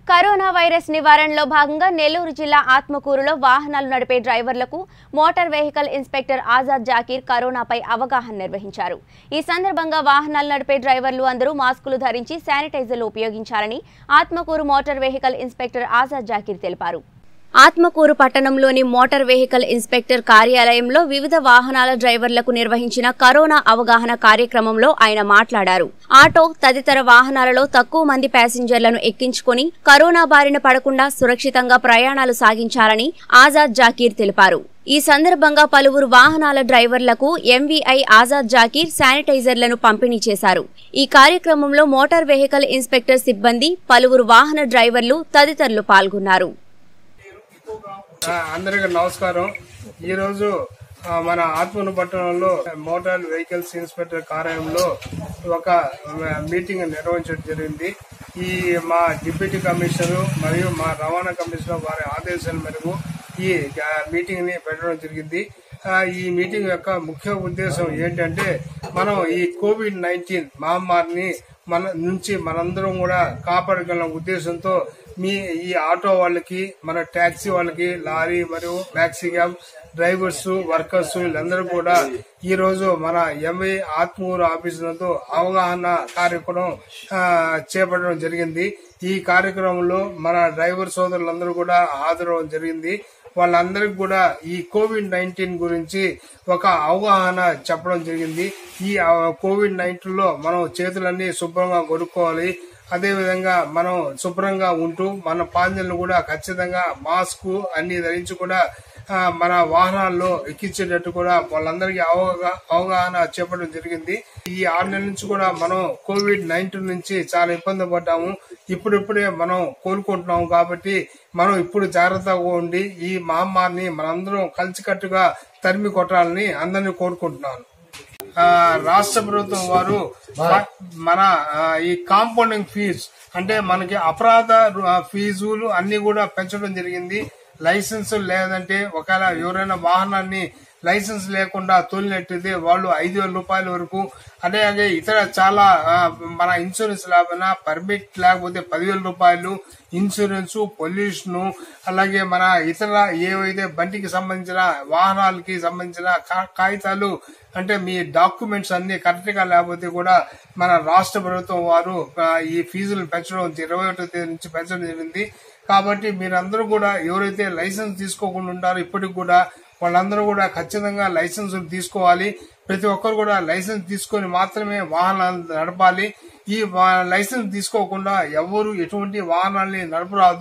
Corona virus నివారణలో భాగంగా నెల్లూరు జిల్లా ఆత్మకూరులో వాహనాలు నడిపే డ్రైవర్లకు motor vehicle inspector Azad Zakir కరోనాపై అవగాహన నిర్వహించారు. ఈ సందర్భంగా వాహనాలు నడిపే డ్రైవర్లు అందరూ మాస్కులు ధరించి శానిటైజర్లు ఉపయోగించాలని Atmakur motor vehicle inspector Azad Zakir తెలిపారు. ఆత్మకూరు పట్టణంలోని మోటార్ వెహికల్ ఇన్స్పెక్టర్ కార్యాలయంలో వివిధ వాహనాల డ్రైవర్లకు నిర్వహించిన కరోనా అవగాహన కార్యక్రమంలో ఆయన మాట్లాడారు. ఆటో తదితర వాహనాలలో తక్కువ మంది ప్యాసింజర్లను ఎక్కించుకుని కరోనా బారిన పడకుండా సురక్షితంగా ప్రయాణాలు సాగించాలని ఆజాద్ జాకీర్ తెలిపారు. ఈ సందర్భంగా పలువురు వాహనాల డ్రైవర్లకు ఎంవీఐ ఆజాద్ జాకీర్ శానిటైజర్లను పంపిణీ చేశారు. ఈ కార్యక్రమంలో మోటార్ వెహికల్ ఇన్స్పెక్టర్ సిబ్బంది, పలువురు వాహన డ్రైవర్లు తదితరులు పాల్గొన్నారు. అందరికీ నమస్కారం. ఈ రోజు మన ఆత్మకూరు పట్టణంలో మోటార్ వెహికల్స్ ఇన్స్పెక్టర్ కార్యాలయంలో ఒక మీటింగ్ నిర్వహించడం జరిగింది. ఈ మా డిప్యూటీ కమిషనర్ మరియు మా రవాణా కమిషనర్ వారి ఆదేశాల మేరకు ఈ మీటింగ్ ని పెట్టడం జరిగింది. ఈ మీటింగ్ యొక్క ముఖ్య ఉద్దేశం ఏంటంటే, మనం ఈ కోవిడ్-19 మహమ్మారిని మనందరం కూడా కాపాడగల ఉద్దేశంతో ఈ ఆటో వాళ్ళకి, మన టాక్సీ వాళ్ళకి, లారీ మరియు మ్యాక్సీ క్యాబ్ డ్రైవర్స్, వర్కర్స్ వీళ్ళందరూ కూడా ఈ రోజు మన ఎంఐ ఆత్మకూరు ఆఫీసు నందు అవగాహన కార్యక్రమం చేపట్టడం జరిగింది. ఈ కార్యక్రమంలో మన డ్రైవర్ సోదరులందరూ కూడా హాజరవడం జరిగింది. వాళ్ళందరికీ కూడా ఈ కోవిడ్-19 గురించి ఒక అవగాహన చెప్పడం జరిగింది. ఈ కోవిడ్-19 లో మనం చేతులన్నీ శుభ్రంగా కొనుక్కోవాలి. అదేవిధంగా మనం శుభ్రంగా ఉంటూ మన పాంజలను కూడా ఖచ్చితంగా మాస్క్ అన్ని ధరించి కూడా మన వాహనాల్లో ఎక్కించేటట్టు కూడా వాళ్ళందరికీ అవగాహన చేపట్టడం జరిగింది. ఈ 6 నెలల నుంచి కూడా మనం కోవిడ్-19 నుంచి చాలా ఇబ్బంది పడ్డాము. ఇప్పుడిప్పుడే మనం కోలుకుంటున్నాము. కాబట్టి మనం ఇప్పుడు జాగ్రత్తగా ఉండి ఈ మహమ్మారిని మనందరం కలిసికట్టుగా తరిమి కొట్టాలని అందరినీ కోరుకుంటున్నాను. రాష్ట్ర ప్రభుత్వం వారు మన ఈ కాంపౌండింగ్ ఫీజు అంటే మనకి అపరాధ ఫీజులు అన్ని కూడా పెంచడం జరిగింది. లైసెన్స్ లేదంటే ఒకవేళ ఎవరైనా వాహనాన్ని లైసెన్స్ లేకుండా తోలినట్టయితే వాళ్ళు 5,000 రూపాయల వరకు, అలాగే ఇతర చాలా మన ఇన్సూరెన్స్ లేకపోయినా పర్మిట్ లేకపోతే 10,000 రూపాయలు ఇన్సూరెన్స్, పొల్యూషన్, అలాగే మన ఇతర ఏవైతే బండికి సంబంధించిన వాహనాలకి సంబంధించిన కాగితాలు అంటే మీ డాక్యుమెంట్స్ అన్ని కరెక్ట్ గా లేకపోతే కూడా మన రాష్ట్ర ప్రభుత్వం వారు ఈ ఫీజులు పెంచడం 21వ తేదీ నుంచి పెంచడం జరిగింది. కాబట్టి మీరందరూ కూడా ఎవరైతే లైసెన్స్ తీసుకోకుండా ఉంటారో ఇప్పటికి కూడా వాళ్ళందరూ కూడా ఖచ్చితంగా లైసెన్స్ తీసుకోవాలి. ప్రతి ఒక్కరు కూడా లైసెన్స్ తీసుకొని మాత్రమే వాహనాలు నడపాలి. ఈ లైసెన్స్ తీసుకోకుండా ఎవరు ఎటువంటి వాహనాల్ని నడపరాదు.